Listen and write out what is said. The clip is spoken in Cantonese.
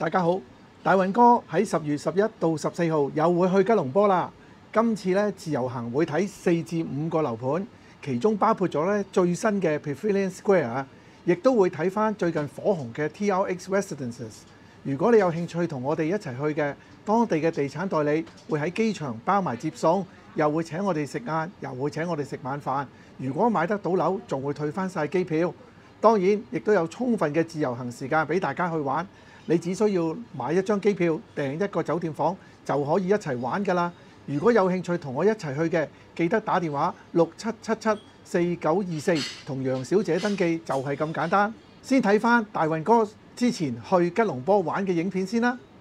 大家好，大運哥喺10月11到14號又會去吉隆坡啦。今次咧自由行會睇4至5個樓盤，其中包括咗咧最新嘅 Pavilion Square 啊，亦都會睇翻最近火紅嘅 TRX Residences。如果你有興趣同我哋一齊去嘅，當地嘅地產代理會喺機場包埋接送，又會請我哋食晏，又會請我哋食晚飯。如果買得到樓，仲會退翻晒機票。當然，亦都有充分嘅自由行時間俾大家去玩。你只需要買一張機票，訂一個酒店房就可以一齊玩㗎啦。如果有興趣同我一齊去嘅，記得打電話67774924同楊小姐登記，就係咁簡單。先睇翻大運哥之前去吉隆坡玩嘅影片先啦。